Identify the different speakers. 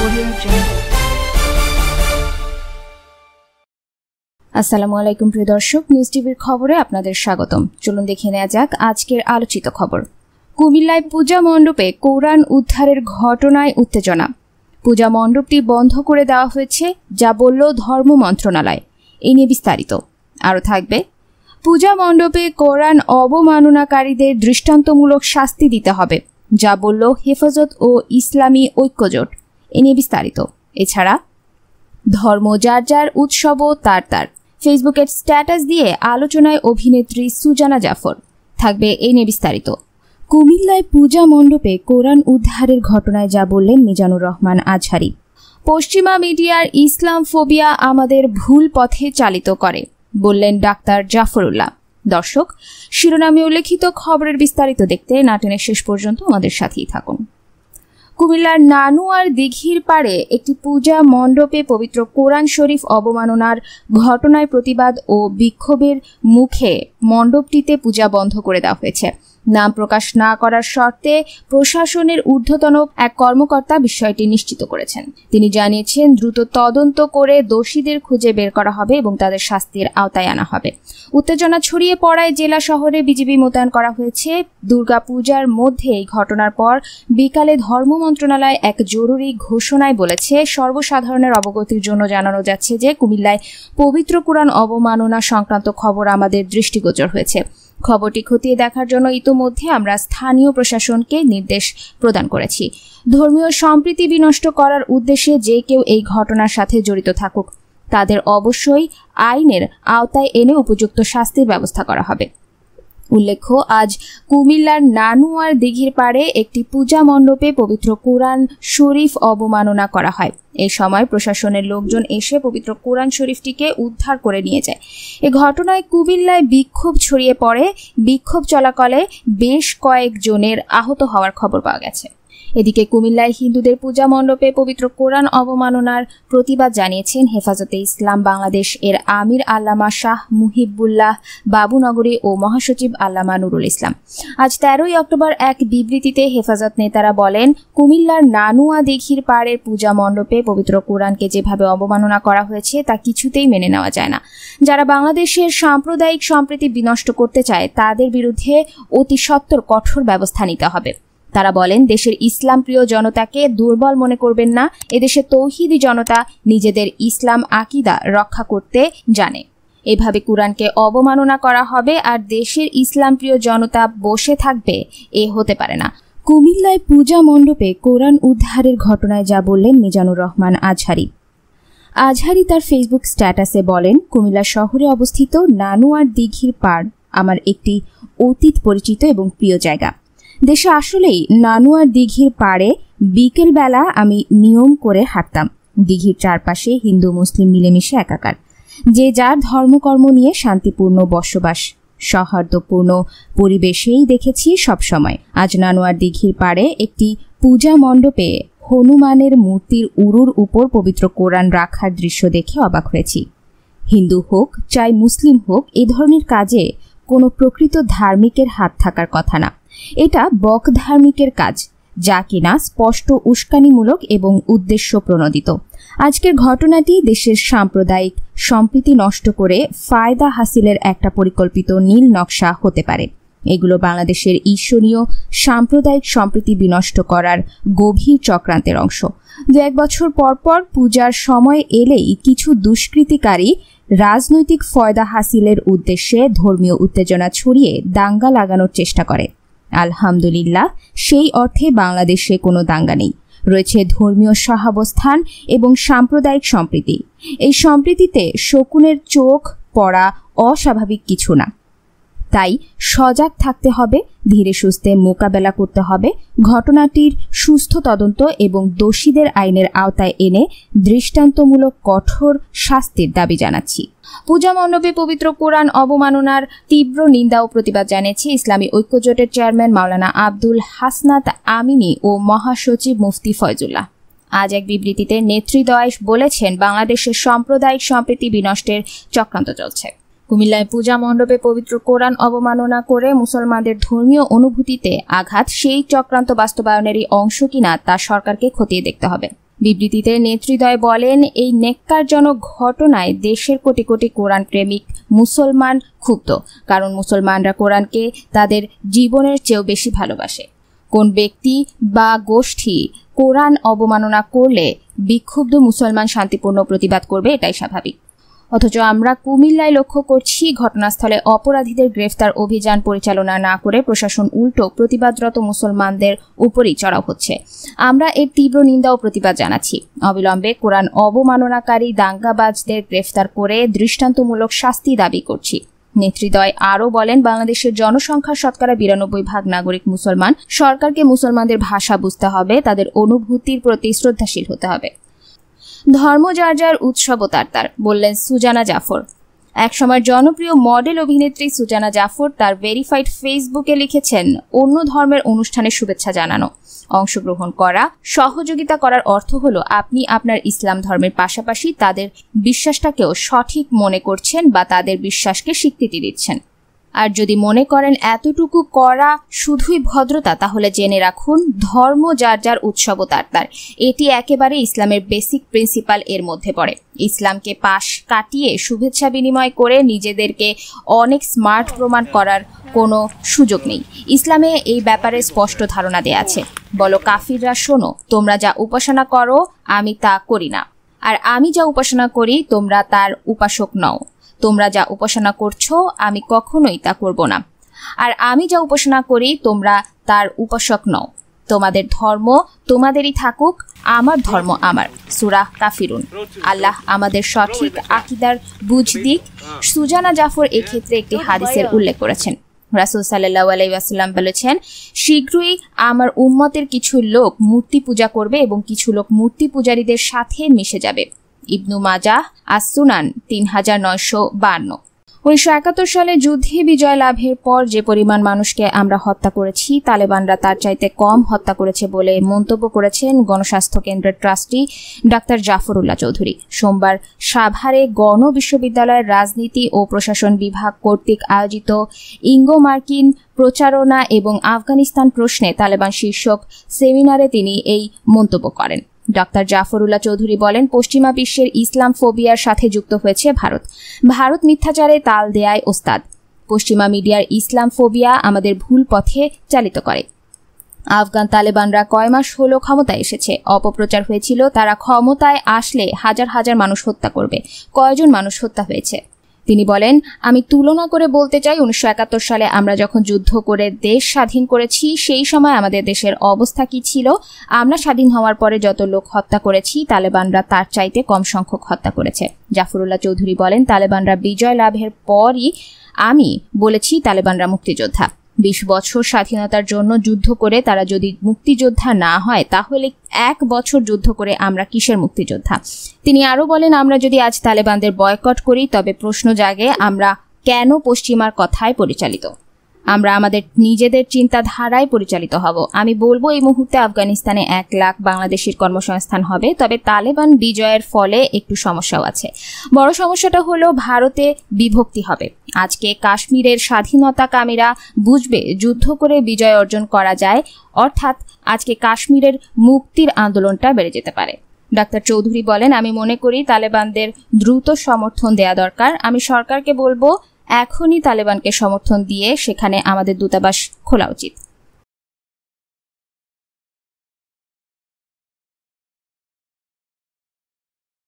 Speaker 1: আসসালামু আলাইকুম প্রিয় দর্শক, নিউজ টিভির খবরে আপনাদের স্বাগতম। চলুন দেখে নেওয়া যাক আজকের আলোচিত খবর। কুমিল্লায় পূজা মণ্ডপে কোরআন উদ্ধারের ঘটনায় উত্তেজনা। পূজা মণ্ডপটি বন্ধ করে দেওয়া হয়েছে, যা বলল ধর্ম মন্ত্রণালয়। এই নিয়ে বিস্তারিত আরও থাকবে। পূজা মণ্ডপে কোরআন অবমাননাকারীদের দৃষ্টান্তমূলক শাস্তি দিতে হবে, যা বলল হেফাজত ও ইসলামী ঐক্যজোট। এ নিয়ে বিস্তারিত। এছাড়া ধর্ম যার যার, উৎসবও তার তার। ফেসবুকের স্ট্যাটাস দিয়ে আলোচনায় অভিনেত্রী সুজানা জাফর। থাকবে এই নিয়ে বিস্তারিত। কুমিল্লায় পূজা মণ্ডপে কোরআন উদ্ধারের ঘটনায় যা বললেন মিজানুর রহমান আজহারি। পশ্চিমা মিডিয়ার ইসলাম ফোবিয়া আমাদের ভুল পথে চালিত করে, বললেন ডাক্তার জাফরুল্লাহ। দর্শক, শিরোনামে উল্লেখিত খবরের বিস্তারিত দেখতে নাটনের শেষ পর্যন্ত আমাদের সাথেই থাকুন। কুমিল্লার নানুয়ার দিঘির পাড়ে একটি পূজা মণ্ডপে পবিত্র কোরআন শরীফ অবমাননার ঘটনায় প্রতিবাদ ও বিক্ষোভের মুখে মণ্ডপটিতে পূজা বন্ধ করে দেওয়া হয়েছে। নাম প্রকাশ না করার শর্তে প্রশাসনের ঊর্ধ্বতন এক কর্মকর্তা বিষয়টি নিশ্চিত করেছেন। তিনি জানিয়েছেন, দ্রুত তদন্ত করে দোষীদের খুঁজে বের করা হবে এবং তাদের শাস্তির আওতায় আনা হবে। উত্তেজনা ছড়িয়ে পড়ায় জেলা শহরে বিজিবি মোতায়েন করা হয়েছে। দুর্গাপূজার মধ্যে এই ঘটনার পর বিকালে ধর্ম মন্ত্রণালয় এক জরুরি ঘোষণায় বলেছে, সর্বসাধারণের অবগতির জন্য জানানো যাচ্ছে যে কুমিল্লায় পবিত্র কোরআন অবমাননা সংক্রান্ত খবর আমাদের দৃষ্টিগোচর হয়েছে। খবরটি খতিয়ে দেখার জন্য ইতোমধ্যে আমরা স্থানীয় প্রশাসনকে নির্দেশ প্রদান করেছি। ধর্মীয় সম্প্রীতি বিনষ্ট করার উদ্দেশ্যে যে কেউ এই ঘটনার সাথে জড়িত থাকুক, তাদের অবশ্যই আইনের আওতায় এনে উপযুক্ত শাস্তির ব্যবস্থা করা হবে। উল্লেখ্য, আজ কুমিল্লার নানুয়ার দিঘির পাড়ে একটি পূজা মণ্ডপে পবিত্র কোরআন শরীফ অবমাননা করা হয়। এই সময় প্রশাসনের লোকজন এসে পবিত্র কোরআন শরীফটিকে উদ্ধার করে নিয়ে যায়। এ ঘটনায় কুমিল্লায় বিক্ষোভ ছড়িয়ে পড়ে। বিক্ষোভ চলাকালে বেশ কয়েকজনের আহত হওয়ার খবর পাওয়া গেছে। এদিকে কুমিল্লায় হিন্দুদের পূজা মণ্ডপে পবিত্র কোরআন অবমাননার প্রতিবাদ জানিয়েছেন হেফাজতে ইসলাম বাংলাদেশ এর আমির আল্লামা শাহ মুহিবুল্লাহ বাবুনগরী ও মহাসচিব আল্লামা নুরুল ইসলাম। আজ 13ই অক্টোবর এক বিবৃতিতে হেফাজত নেতারা বলেন, কুমিল্লার নানুয়া দিঘির পাড়ের পূজা মণ্ডপে পবিত্র কোরআনকে যেভাবে অবমাননা করা হয়েছে তা কিছুতেই মেনে নেওয়া যায় না। যারা বাংলাদেশের সাম্প্রদায়িক সম্প্রীতি বিনষ্ট করতে চায়, তাদের বিরুদ্ধে অতি সত্বর কঠোর ব্যবস্থা নিতে হবে। তারা বলেন, দেশের ইসলাম প্রিয় জনতাকে দুর্বল মনে করবেন না। এদেশে তৌহিদি জনতা নিজেদের ইসলাম আকিদা রক্ষা করতে জানে। এভাবে কোরআনকে অবমাননা করা হবে আর দেশের ইসলাম প্রিয় জনতা বসে থাকবে, এ হতে পারে না। কুমিল্লায় পূজা মণ্ডপে কোরআন উদ্ধারের ঘটনায় যা বললেন মিজানুর রহমান আজহারি। আজহারি তার ফেসবুক স্ট্যাটাসে বলেন, কুমিল্লা শহরে অবস্থিত নানুয়ার দিঘির পাড় আমার একটি অতীত পরিচিত এবং প্রিয় জায়গা। দেশে আসলেই নানুয়ার দিঘির পাড়ে বিকেলবেলা আমি নিয়ম করে হাঁটতাম। দিঘির চারপাশে হিন্দু মুসলিম মিলেমিশে একাকার, যে যার ধর্মকর্ম নিয়ে শান্তিপূর্ণ বসবাস, সৌহার্দ্যপূর্ণ পরিবেশেই দেখেছি সবসময়। আজ নানুয়ার দিঘির পাড়ে একটি পূজা মণ্ডপে হনুমানের মূর্তির উরুর উপর পবিত্র কোরআন রাখার দৃশ্য দেখে অবাক হয়েছি। হিন্দু হোক চাই মুসলিম হোক, এ ধরনের কাজে কোনো প্রকৃত ধার্মিকের হাত থাকার কথা না। এটা বক ধার্মিকের কাজ, যা কিনা স্পষ্ট উস্কানিমূলক এবং উদ্দেশ্য প্রণোদিত। আজকের ঘটনাটি দেশের সাম্প্রদায়িক সম্প্রীতি নষ্ট করে ফায়দা হাসিলের একটা পরিকল্পিত নীল নকশা হতে পারে। এগুলো বাংলাদেশের ঈশ্বরীয় সাম্প্রদায়িক সম্প্রীতি বিনষ্ট করার গভীর চক্রান্তের অংশ। 2-1 বছর পর পূজার সময় এলেই কিছু দুষ্কৃতিকারী রাজনৈতিক ফয়দা হাসিলের উদ্দেশ্যে ধর্মীয় উত্তেজনা ছড়িয়ে দাঙ্গা লাগানোর চেষ্টা করে। আলহামদুলিল্লাহ, সেই অর্থে বাংলাদেশে কোনো দাঙ্গা নেই। রয়েছে ধর্মীয় সহাবস্থান এবং সাম্প্রদায়িক সম্প্রীতি। এই সম্প্রীতিতে শকুনের চোখ পড়া অস্বাভাবিক কিছু না। তাই সজাগ থাকতে হবে, ধীরে সুস্থে মোকাবেলা করতে হবে। ঘটনাটির সুস্থ তদন্ত এবং দোষীদের আইনের আওতায় এনে দৃষ্টান্তমূলক কঠোর শাস্তির দাবি জানাচ্ছি। পূজা মণ্ডপে পবিত্র কোরআন অবমাননার তীব্র নিন্দা ও প্রতিবাদ জানিয়েছে ইসলামী ঐক্যজোটের চেয়ারম্যান মাওলানা আব্দুল হাসনাত আমিনী ও মহাসচিব মুফতি ফয়জুল্লাহ। আজ এক বিবৃতিতে নেতৃদ্বয় বলেছেন, বাংলাদেশের সাম্প্রদায়িক সম্প্রীতি বিনষ্টের চক্রান্ত চলছে। কুমিল্লায় পূজা মণ্ডপে পবিত্র কোরআন অবমাননা করে মুসলমানদের ধর্মীয় অনুভূতিতে আঘাত, সেই চক্রান্ত বাস্তবায়নেরই অংশ কিনা তা সরকারকে খতিয়ে দেখতে হবে। বিবৃতিতে নেতৃদ্বয় বলেন, এই নেক্কারজনক ঘটনায় দেশের কোটি কোটি কোরআন প্রেমিক মুসলমান ক্ষুব্ধ, কারণ মুসলমানরা কোরআনকে তাদের জীবনের চেয়েও বেশি ভালোবাসে। কোন ব্যক্তি বা গোষ্ঠী কোরআন অবমাননা করলে বিক্ষুব্ধ মুসলমান শান্তিপূর্ণ প্রতিবাদ করবে, এটাই স্বাভাবিক। অথচ আমরা কুমিল্লায় লক্ষ্য করছি, ঘটনাস্থলে অপরাধীদের গ্রেফতার অভিযান পরিচালনা না করে প্রশাসন উল্টো প্রতিবাদরত মুসলমানদের উপরই চড়াও হচ্ছে। আমরা এর তীব্র নিন্দা ও প্রতিবাদ জানাচ্ছি। অবিলম্বে কোরআন অবমাননাকারী দাঙ্গাবাজদের গ্রেফতার করে দৃষ্টান্তমূলক শাস্তি দাবি করছি। নেতৃদ্বয় আরও বলেন, বাংলাদেশের জনসংখ্যার শতকরা 92% নাগরিক মুসলমান। সরকারকে মুসলমানদের ভাষা বুঝতে হবে, তাদের অনুভূতির প্রতি শ্রদ্ধাশীল হতে হবে। ধর্ম যার যার, উৎসবও তার তার, বললেন সুজানা জাফর। একসময় জনপ্রিয় মডেল অভিনেত্রী সুজানা জাফর তার ভেরিফাইড ফেসবুকে লিখেছেন, অন্য ধর্মের অনুষ্ঠানে শুভেচ্ছা জানানো, অংশগ্রহণ করা, সহযোগিতা করার অর্থ হলো আপনি আপনার ইসলাম ধর্মের পাশাপাশি তাদের বিশ্বাসটাকেও সঠিক মনে করছেন বা তাদের বিশ্বাসকে স্বীকৃতি দিচ্ছেন। আর যদি মনে করেন এতটুকু করা শুধুই ভদ্রতা, তাহলে জেনে রাখুন, ধর্ম যার যার, উৎসবও তার তার। এটি একেবারে ইসলামের বেসিক প্রিন্সিপাল এর মধ্যে পড়ে। ইসলামকে পাশ কাটিয়ে শুভেচ্ছা বিনিময় করে নিজেদেরকে অনেক স্মার্ট প্রমাণ করার কোনো সুযোগ নেই। ইসলামে এই ব্যাপারে স্পষ্ট ধারণা দেয়া আছে। বলো কাফিররা, শোনো, তোমরা যা উপাসনা করো আমি তা করি না, আর আমি যা উপাসনা করি তোমরা তার উপাসক নও। তোমরা যা উপাসনা করছো আমি কখনোই তা করব না, আর আমি যা উপাসনা করি তোমরা তার উপাসক নও। তোমাদের ধর্ম তোমাদেরই থাকুক, আমার ধর্ম আমার। সূরা কাফিরুন। আল্লাহ আমাদের সঠিক আকীদার বুঝ দিক। সুজানা জাফর এক্ষেত্রে একটি হাদিসের উল্লেখ করেছেন। রাসূল সাল্লাল্লাহু আলাইহি ওয়াসাল্লাম বলেছেন, শীঘ্রই আমার উম্মতের কিছু লোক মূর্তি পূজা করবে এবং কিছু লোক মূর্তি পূজারীদের সাথে মিশে যাবে। ইবনু মাজাহ আস-সুনান 3952। 1971 সালে যুদ্ধে বিজয় লাভের পর যে পরিমাণ মানুষকে আমরা হত্যা করেছি, তালেবানরা তার চাইতে কম হত্যা করেছে বলে মন্তব্য করেছেন গণস্বাস্থ্য কেন্দ্রের ট্রাস্টি ডাক্তার জাফরুল্লাহ চৌধুরী। সোমবার সাভারে গণ বিশ্ববিদ্যালয়ের রাজনীতি ও প্রশাসন বিভাগ কর্তৃক আয়োজিত ইঙ্গো মার্কিন প্রচারণা এবং আফগানিস্তান প্রশ্নে তালেবান শীর্ষক সেমিনারে তিনি এই মন্তব্য করেন। ডাক্তার জাফরুল্লাহ চৌধুরী বলেন, পশ্চিমা বিশ্বের ইসলাম ফোবিয়ার সাথে যুক্ত হয়েছে ভারত। ভারত মিথ্যাচারে তাল দেয়ায় ওস্তাদ। পশ্চিমা মিডিয়ার ইসলাম ফোবিয়া আমাদের ভুল পথে চালিত করে। আফগান তালেবানরা কয় মাস হলো ক্ষমতায় এসেছে। অপপ্রচার হয়েছিল তারা ক্ষমতায় আসলে হাজার হাজার মানুষ হত্যা করবে। কয়জন মানুষ হত্যা হয়েছে? তিনি বলেন, আমি তুলনা করে বলতে চাই, 1971 সালে আমরা যখন যুদ্ধ করে দেশ স্বাধীন করেছি সেই সময় আমাদের দেশের অবস্থা কি ছিল। আমরা স্বাধীন হওয়ার পরে যত লোক হত্যা করেছি, তালেবানরা তার চাইতে কম সংখ্যক হত্যা করেছে। জাফরুল্লাহ চৌধুরী বলেন, তালেবানরা বিজয় লাভের পরই আমি বলেছি তালেবানরা মুক্তিযোদ্ধা। 20 বছর স্বাধীনতার জন্য যুদ্ধ করে তারা যদি মুক্তিযোদ্ধা না হয়, তাহলে 1 বছর যুদ্ধ করে আমরা কিসের মুক্তিযোদ্ধা? তিনি আরও বলেন, আমরা যদি আজ তালেবানদের বয়কট করি তবে প্রশ্ন জাগে, আমরা কেন পশ্চিমার কথায় পরিচালিত? আমরা আমাদের নিজেদের চিন্তাধারায় পরিচালিত হব। আমি বলবো, এই মুহূর্তে আফগানিস্তানে 1 লাখ বাংলাদেশির কর্মসংস্থান হবে, তবে তালেবান বিজয়ের ফলে একটু সমস্যাও আছে। বড় সমস্যাটা হলো ভারতে বিভক্তি হবে। আজকে কাশ্মীরের স্বাধীনতাকামীরা বুঝবে যুদ্ধ করে বিজয় অর্জন করা যায়, অর্থাৎ আজকে কাশ্মীরের মুক্তির আন্দোলনটা বেড়ে যেতে পারে। ডাক্তার চৌধুরী বলেন, আমি মনে করি তালেবানদের দ্রুত সমর্থন দেয়া দরকার। আমি সরকারকে বলবো, এখনই তালেবানকে সমর্থন দিয়ে সেখানে আমাদের দূতাবাস খোলা উচিত।